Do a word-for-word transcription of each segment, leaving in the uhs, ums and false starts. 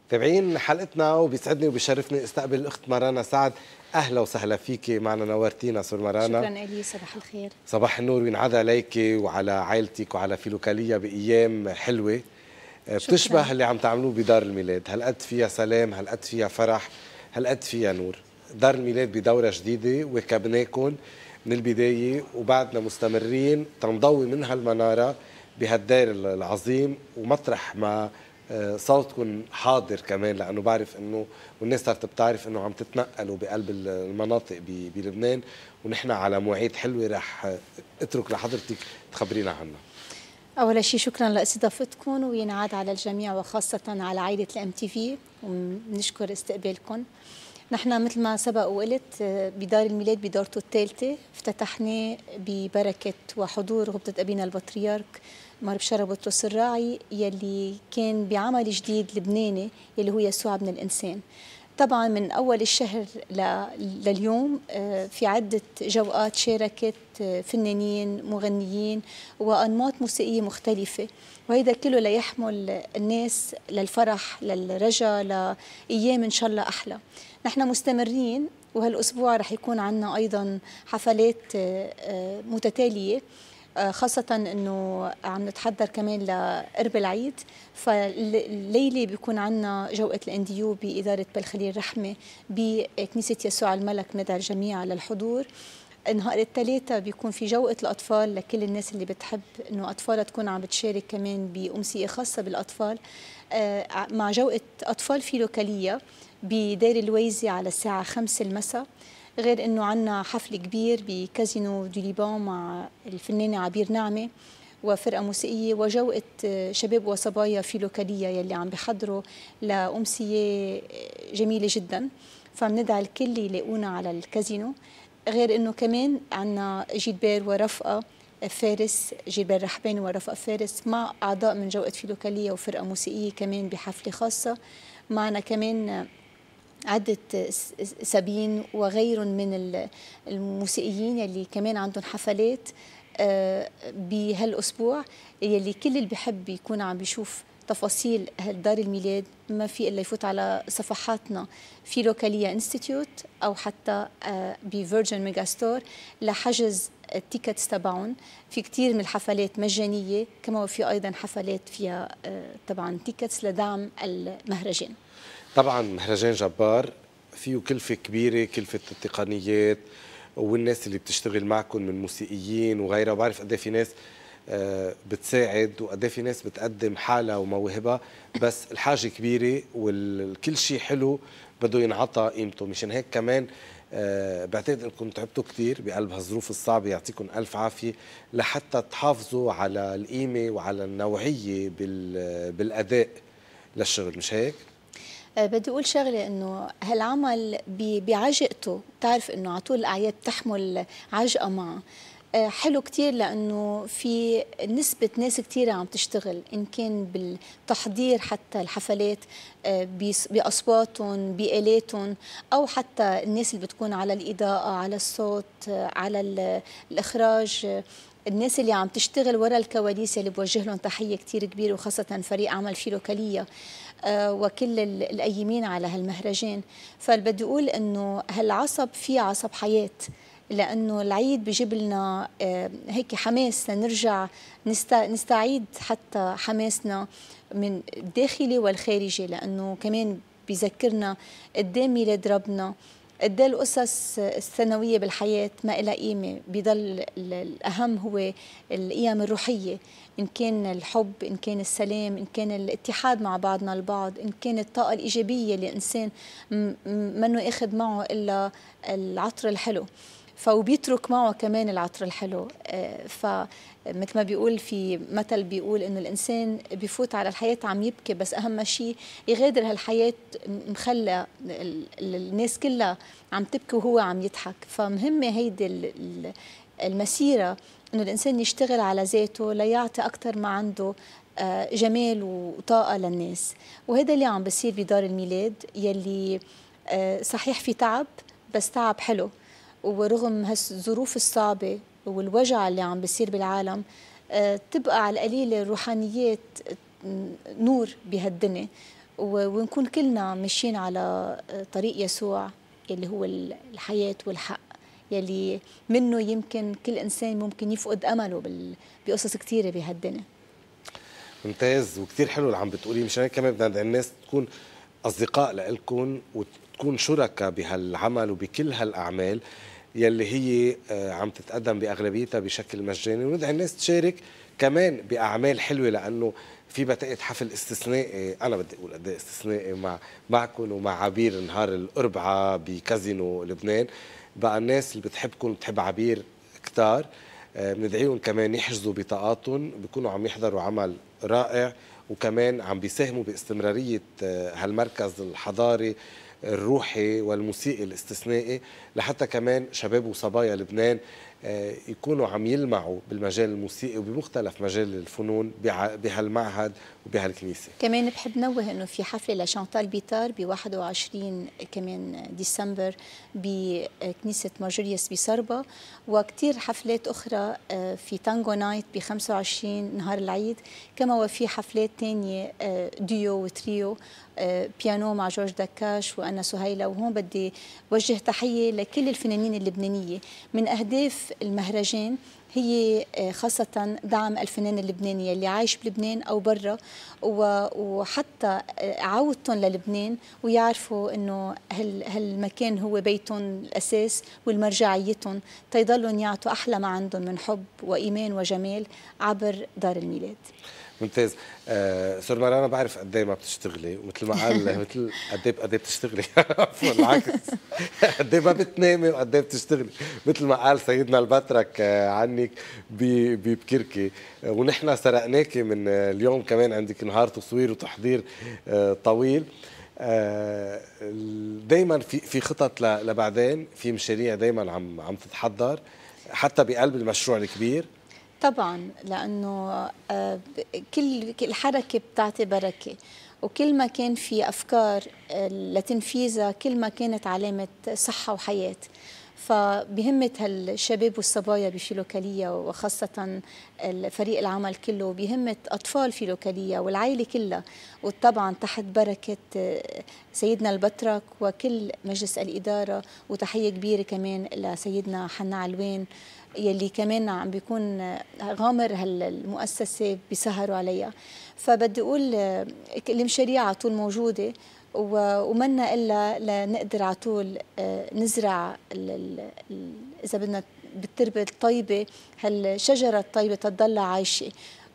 تابعين حلقتنا وبيسعدني وبيشرفني استقبل الاخت مارانا سعد. اهلا وسهلا فيكي معنا، نورتينا سور مارانا. شكرا الي، صباح الخير. صباح النور وينعاد عليك وعلى عائلتك وعلى فيلوكالية بايام حلوه بتشبه اللي عم تعملوه بدار الميلاد. هالقد فيها سلام، هالقد فيها فرح، هالقد فيها نور. دار الميلاد بدوره جديده وكبناكم من البدايه وبعدنا مستمرين تنضوي منها المناره بهالدير العظيم، ومطرح ما صوتكم حاضر كمان، لانه بعرف انه والناس صارت بتعرف انه عم تتنقلوا بقلب المناطق بلبنان، ونحن على مواعيد حلوه رح اترك لحضرتك تخبرينا عنها. اول شيء شكرا لاستضافتكم وينعاد على الجميع وخاصه على عائله الام تي في، وبنشكر استقبالكم. نحن مثل ما سبق وقلت بدار الميلاد بدورته الثالثه افتتحنا ببركه وحضور غبطه ابينا البطريرك مار بشاره بطرس الراعي، يلي كان بعمل جديد لبناني يلي هو يسوع ابن الانسان. طبعا من اول الشهر لليوم في عده جوقات شاركت فنانين مغنيين وانماط موسيقيه مختلفه، وهذا كله ليحمل الناس للفرح للرجاء لايام ان شاء الله احلى. نحن مستمرين، وهالاسبوع رح يكون عندنا ايضا حفلات متتاليه، خاصة انه عم نتحضر كمان لقرب العيد. فالليلة بيكون عندنا جوقة الانديو بإدارة بالخليل رحمة بكنيسة يسوع الملك، ندعي الجميع للحضور. نهار الثلاثاء بيكون في جوقة الأطفال لكل الناس اللي بتحب إنه أطفالها تكون عم بتشارك كمان بأمسية خاصة بالأطفال، مع جوقة أطفال فيلوكالية بدير الويزي على الساعة خمسة المساء. غير انه عندنا حفل كبير بكازينو دو ليبان مع الفنانه عبير نعمه وفرقه موسيقيه وجوقه شباب وصبايا فيلوكاليه يلي عم بيحضروا لامسيه جميله جدا، فبندعي الكل يلاقونا على الكازينو. غير انه كمان عندنا جيلبير ورفقه فارس، جيلبير رحباني ورفقه فارس مع اعضاء من جوقه فيلوكاليه وفرقه موسيقيه كمان بحفله خاصه. معنا كمان عدة سابين وغير من الموسيقيين يلي كمان عندهم حفلات بهالأسبوع، يلي كل اللي بيحب يكون عم بيشوف تفاصيل دار الميلاد ما في إلا يفوت على صفحاتنا في لوكالية انستيتيوت أو حتى بفيرجن ميجا ستور لحجز التيكتس تبعهم. في كتير من الحفلات مجانية، كما وفي أيضا حفلات فيها طبعا تيكتس لدعم المهرجان. طبعا مهرجان جبار فيه كلفة كبيرة، كلفة التقنيات والناس اللي بتشتغل معكم من موسيقيين وغيرها، وبعرف قد في ناس بتساعد وقد في ناس بتقدم حالها وموهبة، بس الحاجة كبيرة والكل شيء حلو بده ينعطى قيمته. مشان هيك كمان بعتقد انكم تعبتوا كثير بقلب هالظروف الصعبة، يعطيكم ألف عافية لحتى تحافظوا على القيمة وعلى النوعية بالأداء للشغل، مش هيك؟ بدي أقول شغلة، إنه هالعمل بعجقته، بتعرف إنه على طول الأعياد بتحمل عجقة معه. حلو كتير لأنه في نسبة ناس كتيرة عم تشتغل، إن كان بالتحضير حتى الحفلات بأصواتهم بآلاتهم، أو حتى الناس اللي بتكون على الإضاءة على الصوت على الإخراج، الناس اللي عم تشتغل ورا الكواليس اللي بوجه لهم تحية كتير كبيرة، وخاصة فريق عمل فيلوكالية آه وكل القيمين على هالمهرجان. فبدي أقول إنه هالعصب فيه عصب حياة، لأنه العيد بيجيب لنا آه هيك حماس لنرجع نستعيد حتى حماسنا من الداخلي والخارجي، لأنه كمان بيذكرنا قدام ميلاد ربنا، قد ايه القصص الثانويه بالحياه ما لها قيمه، بيضل الاهم هو القيم الروحيه، ان كان الحب، ان كان السلام، ان كان الاتحاد مع بعضنا البعض، ان كان الطاقه الايجابيه اللي الانسان منه اخذ معه الا العطر الحلو، فبيترك معه كمان العطر الحلو. فمثل ما بيقول في مثل بيقول انه الانسان بيفوت على الحياه عم يبكي، بس اهم شيء يغادر هالحياه مخلى الناس كلها عم تبكي وهو عم يضحك. فمهمه هيدي المسيره، انه الانسان يشتغل على ذاته ليعطي اكثر ما عنده جمال وطاقه للناس. وهذا اللي عم بصير بدار الميلاد، يلي صحيح في تعب بس تعب حلو، ورغم هالظروف الصعبة والوجع اللي عم بيصير بالعالم تبقى على القليلة الروحانيات نور بهالدنيا. ونكون كلنا ماشيين على طريق يسوع اللي هو الحياة والحق، يلي منه يمكن كل إنسان ممكن يفقد أمله بقصص كثيرة بهالدنيا. ممتاز وكثير حلو اللي عم بتقولي. مشان هيك كمان بدنا الناس تكون أصدقاء لإلكم وتكون شركاء بهالعمل وبكل هالأعمال يلي هي عم تتقدم بأغلبيتها بشكل مجاني، وندعي الناس تشارك كمان بأعمال حلوة، لأنه في بتقت حفل استثنائي، أنا بدي أقول قد ايه استثنائي، مع معكم ومع عبير نهار الأربعاء بكازينو لبنان. بقى الناس اللي بتحبكم بتحب عبير كتار، بندعيهم كمان يحجزوا بطاقاتهم، بيكونوا عم يحضروا عمل رائع وكمان عم بيساهموا باستمرارية هالمركز الحضاري الروحي والموسيقي الاستثنائي، لحتى كمان شباب وصبايا لبنان يكونوا عم يلمعوا بالمجال الموسيقي وبمختلف مجال الفنون بهالمعهد وبهالكنيسة. كمان بحب نوه انه في حفله لشانتال بيتار ب واحد وعشرين كمان ديسمبر بكنيسه مارجريوس بصربا، وكثير حفلات اخرى في تانجو نايت ب خمسة وعشرين نهار العيد، كما وفي حفلات ثانيه ديو وتريو بيانو مع جورج دكاش وأنا سهيلة. وهون بدي وجه تحية لكل الفنانين اللبنانية. من أهداف المهرجان هي خاصة دعم الفنان اللبناني اللي عايش بلبنان أو برا، وحتى عودتهم للبنان ويعرفوا إنه هالمكان هو بيتهم الأساس والمرجعيتهم، تيضلوا يعطوا أحلى ما عندهم من حب وإيمان وجمال عبر دار الميلاد. ممتاز. آه سور مرة، أنا بعرف قد ايه ما بتشتغلي، ومثل ما قال مثل قد ايه قد ايه بتشتغلي عفوا العكس قد ايه ما بتنامي وقد ايه بتشتغلي، مثل ما قال سيدنا البترك آه عنك ببكركي، آه ونحن سرقناكي من آه اليوم كمان عندك نهار تصوير وتحضير آه طويل. آه دايما في في خطط لبعدين، في مشاريع دايما عم عم تتحضر حتى بقلب المشروع الكبير. طبعا، لأنه كل الحركة بتعطي بركة، وكل ما كان في أفكار لتنفيذها كل ما كانت علامة صحة وحياة. فبهمة هالشباب والصبايا بفيلوكالية وخاصة فريق العمل كله، وبهمة أطفال فيلوكالية والعائلة كلها، وطبعا تحت بركة سيدنا البترك وكل مجلس الإدارة، وتحية كبيرة كمان لسيدنا حنا علوان يلي كمان عم بيكون غامر هالمؤسسة بيسهروا عليها. فبدي أقول المشاريع على طول موجودة، ومنا إلا لنقدر على طول نزرع إذا بدنا بالتربة الطيبة هالشجرة الطيبة تضل عايشة.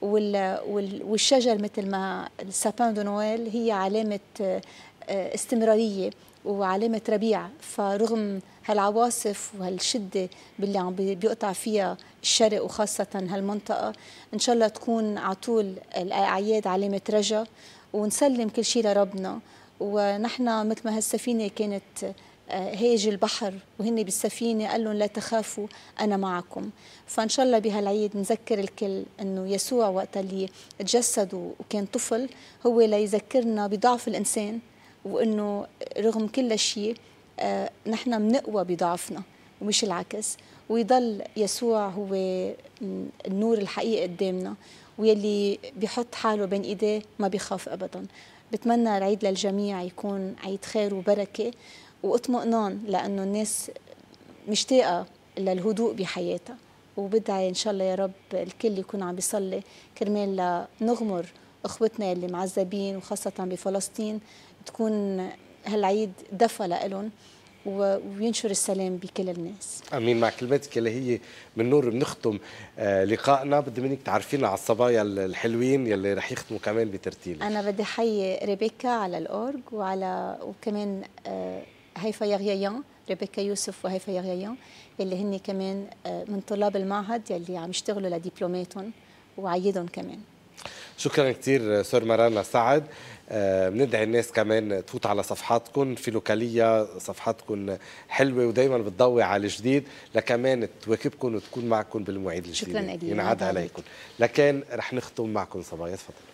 والشجر مثل ما السابان دو نويل هي علامة استمرارية وعلامة ربيع، فرغم هالعواصف وهالشدة باللي عم بيقطع فيها الشرق وخاصة هالمنطقة، إن شاء الله تكون على طول الأعياد علامة رجا، ونسلم كل شيء لربنا. ونحن مثل ما هالسفينة كانت هيج البحر وهن بالسفينة قال لهم لا تخافوا أنا معكم. فإن شاء الله بهالعيد نذكر الكل أنه يسوع وقت اللي تجسد وكان طفل هو ليذكرنا بضعف الإنسان، وأنه رغم كل شيء آه نحن منقوى بضعفنا ومش العكس، ويضل يسوع هو النور الحقيقي قدامنا، ويلي بيحط حاله بين ايديه ما بيخاف ابدا. بتمنى العيد للجميع يكون عيد خير وبركه واطمئنان، لانه الناس مشتاقه للهدوء بحياتها، وبدعي ان شاء الله يا رب الكل يكون عم بيصلي كرمال نغمر اخوتنا اللي معذبين وخاصه بفلسطين، تكون هالعيد دفى لهم وينشر السلام بكل الناس. امين. مع كلماتك اللي هي من نور بنختم آه لقائنا. بدي منك تعرفينا على الصبايا الحلوين يلي رح يختموا كمان بترتيل. انا بدي حيي ريبيكا على الاورج، وعلى وكمان آه هيفا يغيان، ريبيكا يوسف وهيفا يغيان اللي هن كمان آه من طلاب المعهد يلي عم يشتغلوا لدبلوماتهم، وعيدهم كمان. شكرا كثير سور مرانا سعد. بندعي الناس كمان تفوت على صفحاتكم فيلوكالية، صفحاتكم حلوة ودايما بتضوي على الجديد، لكمان تواكبكم وتكون معكم بالمواعيد الجديدة. شكرا لك. ينعاد عليكم. لكن رح نختم معكم صبايا، تفضل.